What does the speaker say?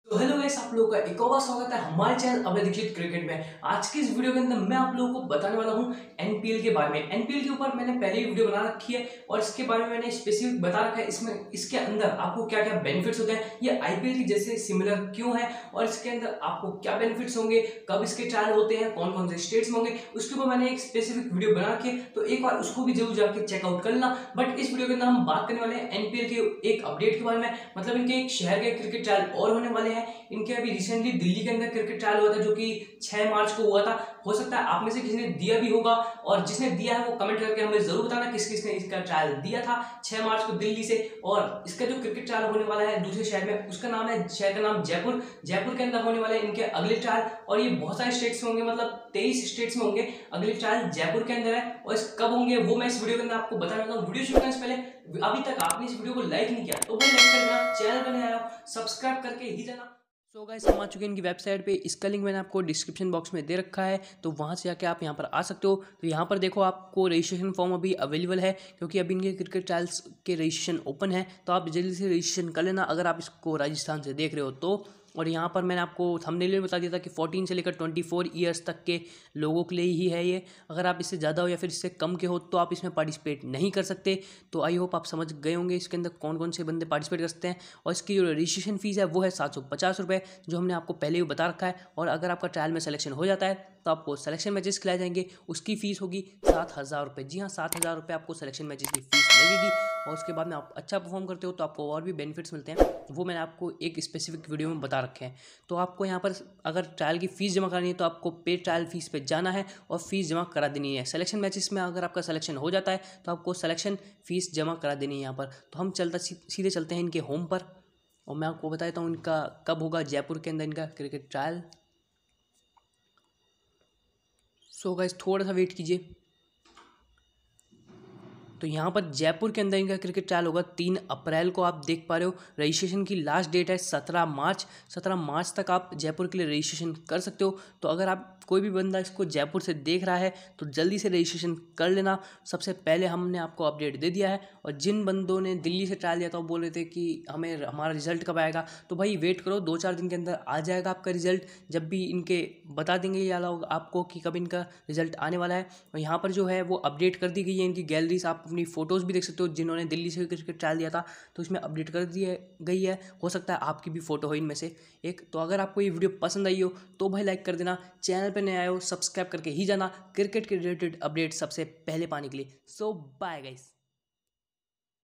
तो hello guys, आप लोगों का एक और बार स्वागत है हमारे चैनल अभय दीक्षित क्रिकेट में। आज की इस वीडियो के अंदर मैं आप लोगों को बताने वाला हूं एनपीएल के बारे में। एनपीएल के ऊपर मैंने पहले ही वीडियो बना रखी है और इसके बारे में मैंने स्पेसिफिक बता रखा है इसमें इसके अंदर आपको क्या क्या बेनिफिट्स होते हैं, ये आईपीएल की जैसे सिमिलर क्यों है और इसके अंदर आपको क्या बेनिफिट्स होंगे, कब इसके ट्रायल होते हैं, कौन कौन से स्टेट्स में होंगे, उसके ऊपर मैंने एक स्पेसिफिक वीडियो बना रखी है। तो एक बार उसको भी जरूर जाके चेकआउट कर लेना। बट इस वीडियो के अंदर हम बात करने वाले हैं एनपीएल के एक अपडेट के बारे में, मतलब इनके एक शहर के क्रिकेट ट्रायल और होने वाले हैं। इनके अभी रिसेंटली दिल्ली के अंदर क्रिकेट ट्रायल हुआ था जो कि 6 मार्च को हुआ था। हो सकता है आप में से किसी ने दिया भी होगा और जिसने दिया है वो कमेंट करके हमें जरूर बताना किस किसने इसका ट्रायल दिया था 6 मार्च को दिल्ली से। और इसका जो क्रिकेट ट्रायल होने वाला है दूसरे शहर में, उसका नाम है, शहर का नाम जयपुर। जयपुर के अंदर होने वाले इनके अगले ट्रायल और ये बहुत सारे स्टेट्स में होंगे, मतलब 23 स्टेट्स में होंगे। अगले ट्रायल जयपुर के अंदर है और इस कब होंगे वो मैं इस वीडियो के अंदर आपको बताने वाला हूँ। वीडियो शुरू करने से पहले अभी तक आपने इस वीडियो को लाइक नहीं किया तो भाई लाइक कर देना, चैनल पर नए आया हो सब्सक्राइब करके ही जाना। सो गाइस, हम आ चुके हैं इनकी वेबसाइट पे। इसका लिंक मैंने आपको डिस्क्रिप्शन बॉक्स में दे रखा है, तो वहाँ से जाके आप यहाँ पर आ सकते हो। तो यहाँ पर देखो आपको रजिस्ट्रेशन फॉर्म अभी अवेलेबल है क्योंकि अभी इनके क्रिकेट ट्रायल्स के रजिस्ट्रेशन ओपन है। तो आप जल्दी से रजिस्ट्रेशन कर लेना अगर आप इसको राजस्थान से देख रहे हो तो। और यहाँ पर मैंने आपको थंबनेल में बता दिया था कि 14 से लेकर 24 ईयर्स तक के लोगों के लिए ही है ये। अगर आप इससे ज़्यादा हो या फिर इससे कम के हो तो आप इसमें पार्टिसिपेट नहीं कर सकते। तो आई होप आप समझ गए होंगे इसके अंदर कौन कौन से बंदे पार्टिसिपेट कर सकते हैं। और इसकी जो रजिस्ट्रेशन फीस है वो है 750 रुपये, जो हमने आपको पहले ही बता रखा है। और अगर आपका ट्रायल में सिलेक्शन हो जाता है तो आपको सिलेक्शन मैचेस खिलाए जाएंगे, उसकी फ़ीस होगी 7,000 रुपये। जी हाँ, 7,000 रुपये आपको सिलेक्शन मैचेस की फ़ीस लगेगी। और उसके बाद में आप अच्छा परफॉर्म करते हो तो आपको और भी बेनिफिट्स मिलते हैं, वो मैंने आपको एक स्पेसिफिक वीडियो में बता रखे हैं। तो आपको यहाँ पर अगर ट्रायल की फ़ीस जमा करानी है तो आपको पे ट्रायल फीस पे जाना है और फीस जमा करा देनी है। सिलेक्शन मैचेस में अगर आपका सिलेक्शन हो जाता है तो आपको सिलेक्शन फ़ीस जमा करा देनी है यहाँ पर। तो हम सीधे चलते हैं इनके होम पर और मैं आपको बताता हूँ इनका कब होगा जयपुर के अंदर इनका क्रिकेट ट्रायल। सो गाइस, थोड़ा सा वेट कीजिए। तो यहाँ पर जयपुर के अंदर इनका क्रिकेट ट्रायल होगा 3 अप्रैल को। आप देख पा रहे हो रजिस्ट्रेशन की लास्ट डेट है 17 मार्च। 17 मार्च तक आप जयपुर के लिए रजिस्ट्रेशन कर सकते हो। तो अगर आप कोई भी बंदा इसको जयपुर से देख रहा है तो जल्दी से रजिस्ट्रेशन कर लेना। सबसे पहले हमने आपको अपडेट दे दिया है। और जिन बंदों ने दिल्ली से ट्रायल दिया था वो बोल रहे थे कि हमें हमारा रिजल्ट कब आएगा, तो भाई वेट करो, 2-4 दिन के अंदर आ जाएगा आपका रिजल्ट। जब भी इनके बता देंगे ये लोग आपको कि कब इनका रिजल्ट आने वाला है। और यहाँ पर जो है वो अपडेट कर दी गई है इनकी गैलरीज, आप अपनी फ़ोटोज़ भी देख सकते हो। जिन्होंने दिल्ली से क्रिकेट ट्रायल दिया था तो इसमें अपडेट कर दी गई है। हो सकता है आपकी भी फ़ोटो हो इनमें से एक। तो अगर आपको ये वीडियो पसंद आई हो तो भाई लाइक कर देना, चैनल पर नए आए हो सब्सक्राइब करके ही जाना क्रिकेट के रिलेटेड अपडेट सबसे पहले पाने के लिए। So bye guys.